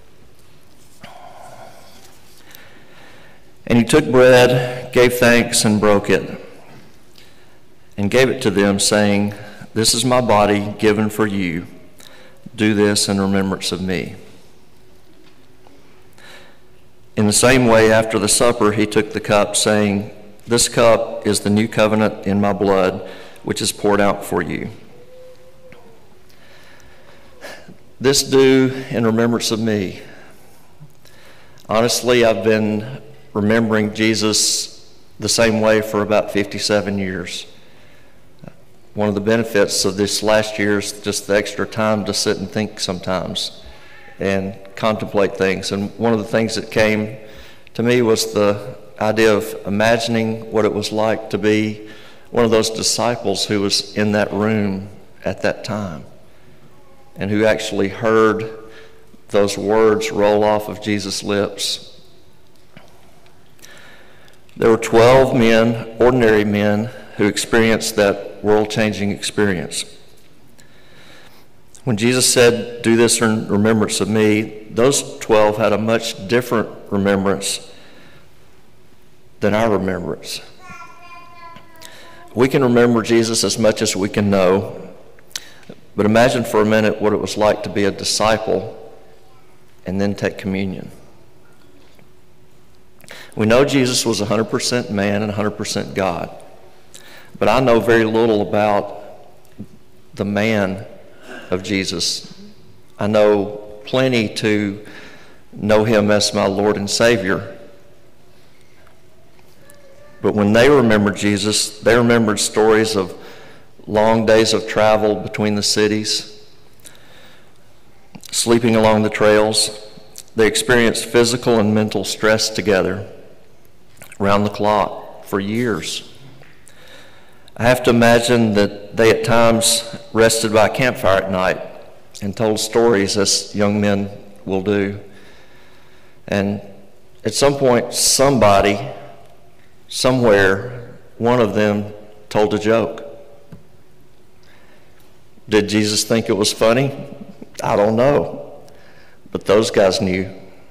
And he took bread, gave thanks, and broke it, and gave it to them, saying, "This is my body given for you. Do this in remembrance of me." In the same way, after the supper, he took the cup, saying, "This cup is the new covenant in my blood, which is poured out for you. This do in remembrance of me." Honestly, I've been remembering Jesus the same way for about fifty-seven years. One of the benefits of this last year is just the extra time to sit and think sometimes and contemplate things. And one of the things that came to me was the idea of imagining what it was like to be one of those disciples who was in that room at that time and who actually heard those words roll off of Jesus' lips. There were twelve men, ordinary men, who experienced that world-changing experience. When Jesus said, "Do this in remembrance of me," those twelve had a much different remembrance than our remembrance. We can remember Jesus as much as we can know, but imagine for a minute what it was like to be a disciple and then take communion. We know Jesus was one hundred percent man and one hundred percent God, but I know very little about the man of Jesus. I know plenty to know him as my Lord and Savior. But when they remembered Jesus, they remembered stories of long days of travel between the cities, sleeping along the trails. They experienced physical and mental stress together, around the clock, for years. I have to imagine that they at times rested by a campfire at night and told stories, as young men will do. And at some point, somebody, somewhere, one of them told a joke. Did Jesus think it was funny? I don't know. But those guys knew.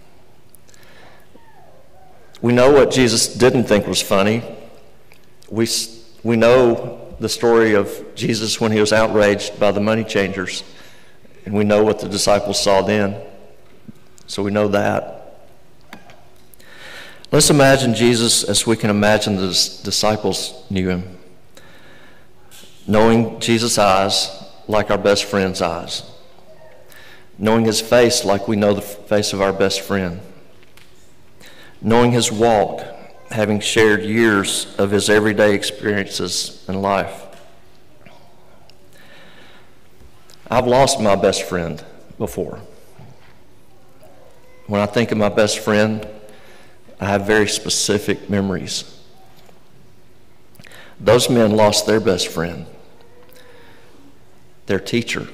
We know what Jesus didn't think was funny. We, we know the story of Jesus when he was outraged by the money changers. And we know what the disciples saw then. So we know that. Let's imagine Jesus as we can imagine the disciples knew him. Knowing Jesus' eyes like our best friend's eyes. Knowing his face like we know the face of our best friend. Knowing his walk, having shared years of his everyday experiences in life. I've lost my best friend before. When I think of my best friend, I have very specific memories. Those men lost their best friend, their teacher.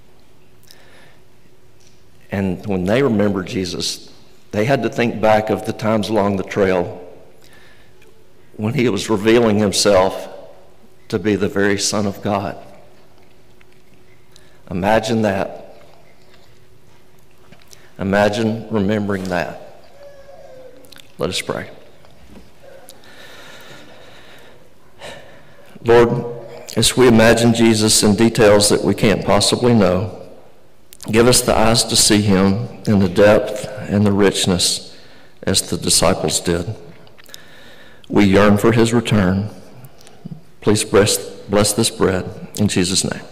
And when they remembered Jesus, they had to think back of the times along the trail when he was revealing himself to be the very Son of God. Imagine that. Imagine remembering that. Let us pray. Lord, as we imagine Jesus in details that we can't possibly know, give us the eyes to see him in the depth and the richness as the disciples did. We yearn for his return. Please bless, bless this bread in Jesus' name.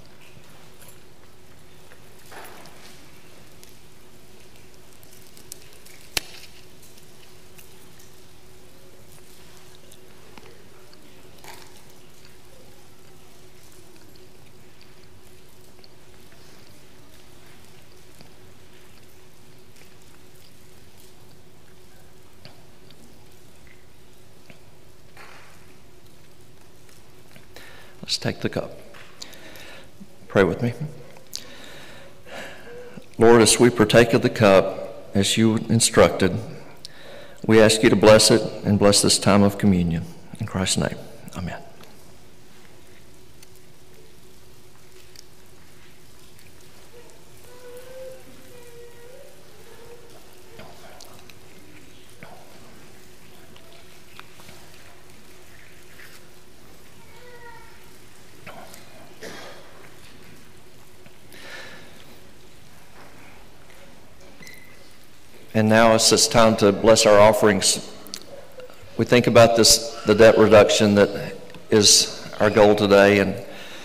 Let's take the cup. Pray with me. Lord, as we partake of the cup, as you instructed, we ask you to bless it and bless this time of communion. In Christ's name, amen. And now it's just time to bless our offerings. We think about this, the debt reduction that is our goal today, and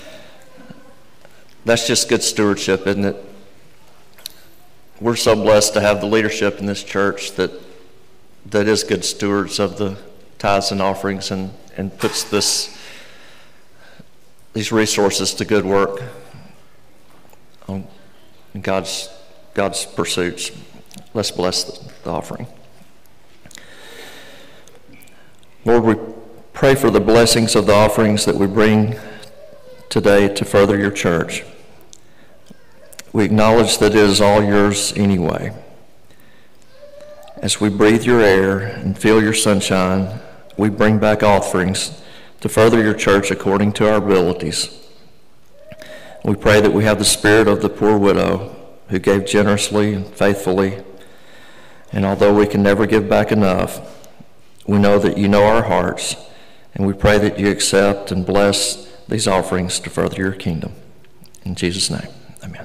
that's just good stewardship, isn't it? We're so blessed to have the leadership in this church that that is good stewards of the tithes and offerings, and, and puts this these resources to good work on God's God's pursuits. Let's bless the, the offering. Lord, we pray for the blessings of the offerings that we bring today to further your church. We acknowledge that it is all yours anyway. As we breathe your air and feel your sunshine, we bring back offerings to further your church according to our abilities. We pray that we have the spirit of the poor widow who gave generously and faithfully, and although we can never give back enough, we know that you know our hearts, and we pray that you accept and bless these offerings to further your kingdom. In Jesus' name, amen.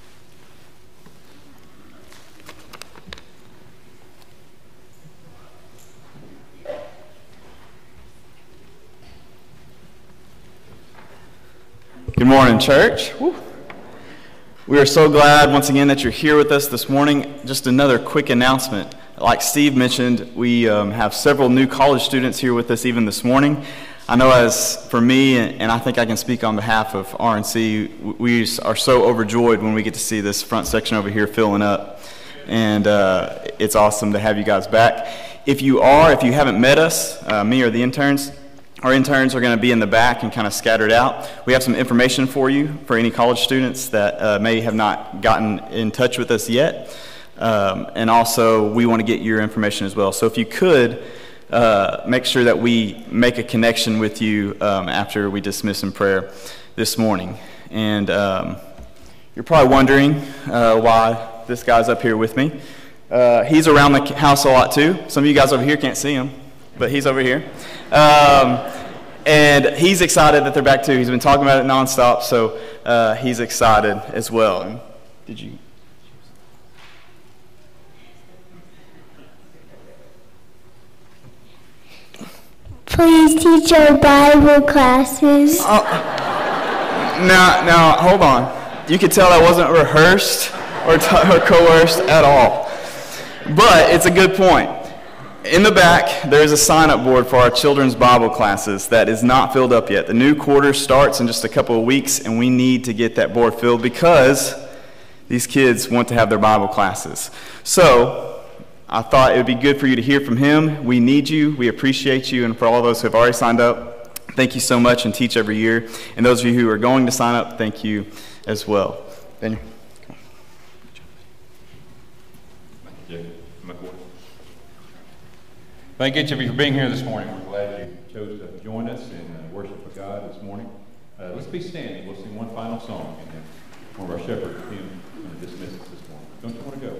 Good morning, church. Woo. We are so glad once again that you're here with us this morning. Just another quick announcement. Like Steve mentioned, we um, have several new college students here with us even this morning. I know as for me, and I think I can speak on behalf of R N C, we are so overjoyed when we get to see this front section over here filling up. And uh, it's awesome to have you guys back. If you are, if you haven't met us, uh, me or the interns, our interns are going to be in the back and kind of scattered out. We have some information for you for any college students that uh, may have not gotten in touch with us yet. Um, and also, we want to get your information as well. So if you could, uh, make sure that we make a connection with you um, after we dismiss in prayer this morning. And um, you're probably wondering uh, why this guy's up here with me. Uh, he's around the house a lot too. Some of you guys over here can't see him, but he's over here. Um, and he's excited that they're back too. He's been talking about it nonstop, so uh, he's excited as well. And did you? Please teach our Bible classes. Oh. Now, now, hold on. You could tell that wasn't rehearsed or, t- or coerced at all. But it's a good point. In the back, there is a sign-up board for our children's Bible classes that is not filled up yet. The new quarter starts in just a couple of weeks, and we need to get that board filled because these kids want to have their Bible classes. So I thought it would be good for you to hear from him. We need you. We appreciate you. And for all those who have already signed up, thank you so much and teach every year. And those of you who are going to sign up, thank you as well. Daniel. Thank each of you for being here this morning. We're glad you chose to join us in uh, worship of God this morning. Uh, let's be standing. We'll sing one final song, and then one of our shepherds, Tim, is going to dismiss us this morning. Don't you want to go?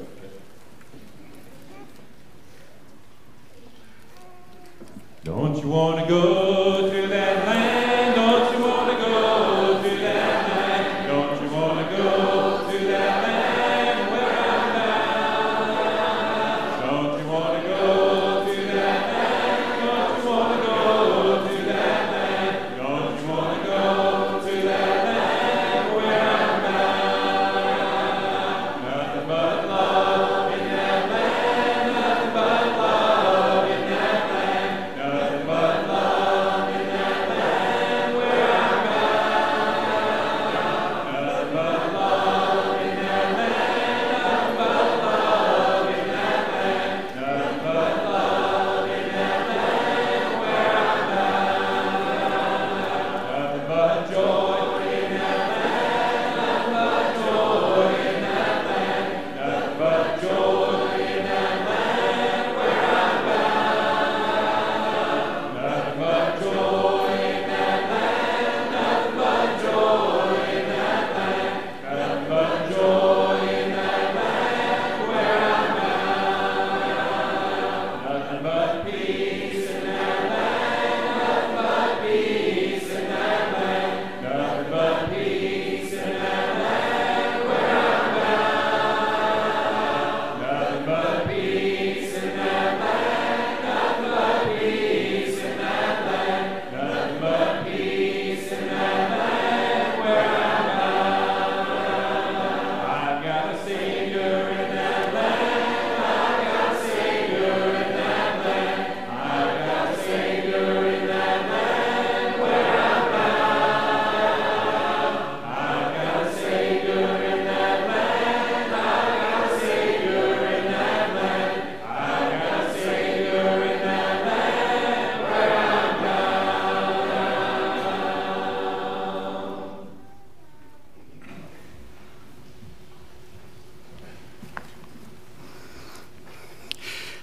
Don't you want to go to that land? Don't you want to go to that land? Don't you want to go to that land where I'm bound? Don't you want to go to that land? Don't you want to go to that land? Don't you want to go to that land where I'm bound? Nothing but love in that land. Nothing but love in that land. Nothing but love.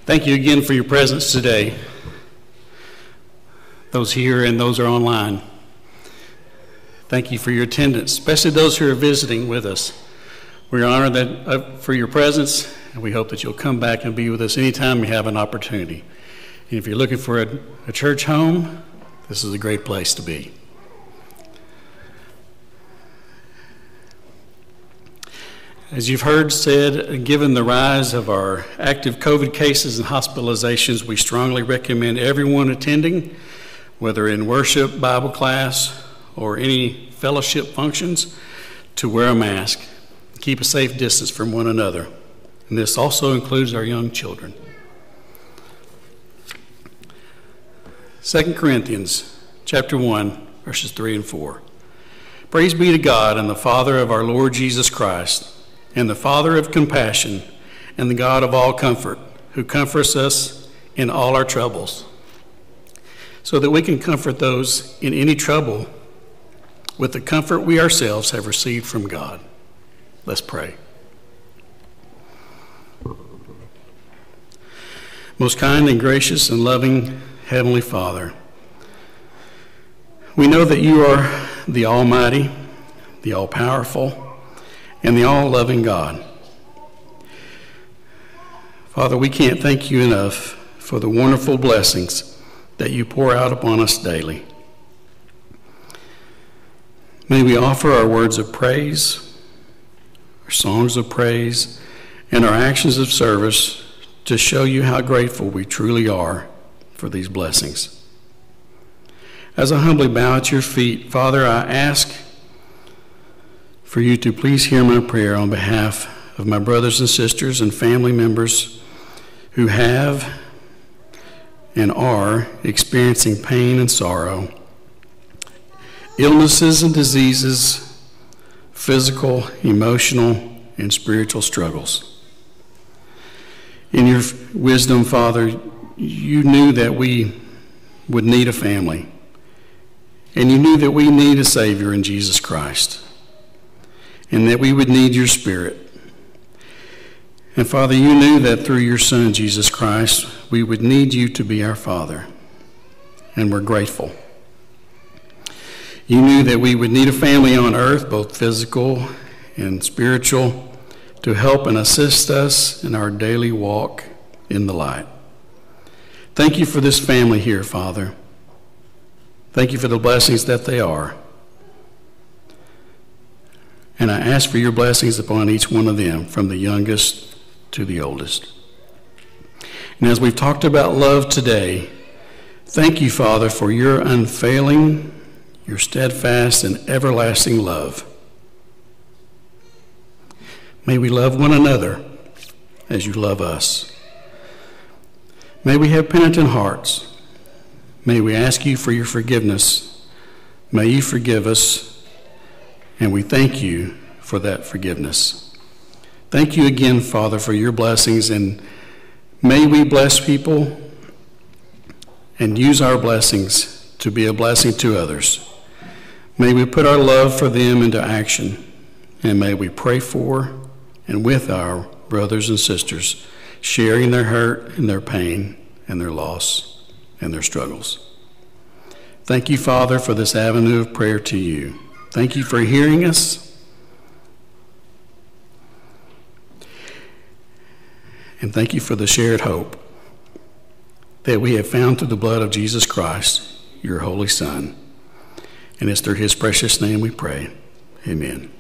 Thank you again for your presence today, those here and those who are online. Thank you for your attendance, especially those who are visiting with us. We're honored that, uh, for your presence, and we hope that you'll come back and be with us anytime we have an opportunity. And if you're looking for a, a church home, this is a great place to be. As you've heard said, given the rise of our active COVID cases and hospitalizations, we strongly recommend everyone attending, whether in worship, Bible class, or any fellowship functions, to wear a mask. Keep a safe distance from one another. And this also includes our young children. Second Corinthians chapter one, verses three and four. Praise be to God and the Father of our Lord Jesus Christ, and the Father of compassion, and the God of all comfort, who comforts us in all our troubles, so that we can comfort those in any trouble with the comfort we ourselves have received from God. Let's pray. Most kind and gracious and loving Heavenly Father, we know that you are the Almighty, the All-Powerful, and the all-loving God. Father, we can't thank you enough for the wonderful blessings that you pour out upon us daily. May we offer our words of praise, our songs of praise, and our actions of service to show you how grateful we truly are for these blessings. As I humbly bow at your feet, Father, I ask for you to please hear my prayer on behalf of my brothers and sisters and family members who have and are experiencing pain and sorrow, illnesses and diseases, physical, emotional, and spiritual struggles. In your wisdom, Father, you knew that we would need a family, and you knew that we need a Savior in Jesus Christ, and that we would need your Spirit. And Father, you knew that through your Son, Jesus Christ, we would need you to be our Father, and we're grateful. You knew that we would need a family on earth, both physical and spiritual, to help and assist us in our daily walk in the light. Thank you for this family here, Father. Thank you for the blessings that they are. And I ask for your blessings upon each one of them, from the youngest to the oldest. And as we've talked about love today, thank you, Father, for your unfailing, your steadfast and everlasting love. May we love one another as you love us. May we have penitent hearts. May we ask you for your forgiveness. May you forgive us. And we thank you for that forgiveness. Thank you again, Father, for your blessings, and may we bless people and use our blessings to be a blessing to others. May we put our love for them into action, and may we pray for and with our brothers and sisters, sharing their hurt and their pain and their loss and their struggles. Thank you, Father, for this avenue of prayer to you. Thank you for hearing us. And thank you for the shared hope that we have found through the blood of Jesus Christ, your Holy Son. And it's through his precious name we pray. Amen.